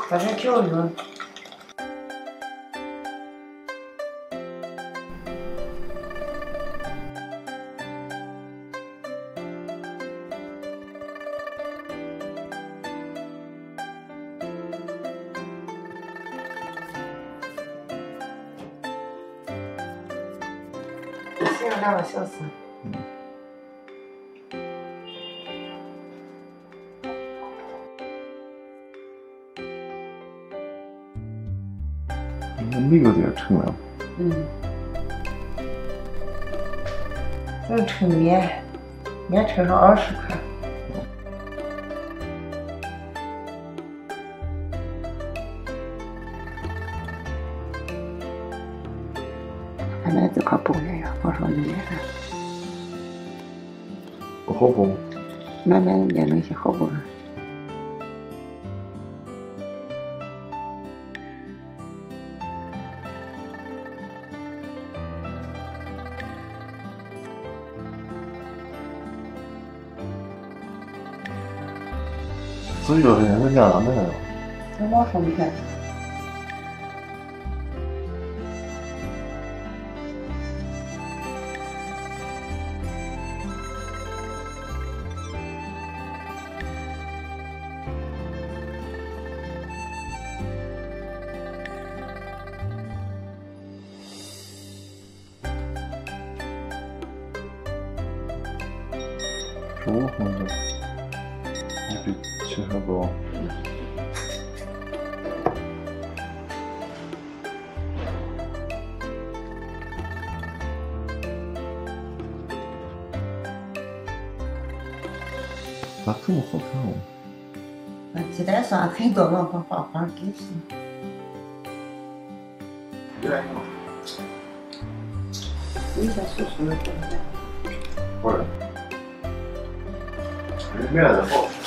喝点酒用。洗了2个小时。 那个点称了。 这称面称上20块。 俺那这块不一样，我说你不好不？ 慢慢练那些好不？ 所以说人家哪来了？ 在网上看。 是我放的，你比其他高。咋这么好看哦？ 那鸡蛋酸很多嘛，把花花给洗。 你先数数，对不对？ 不是，面的好。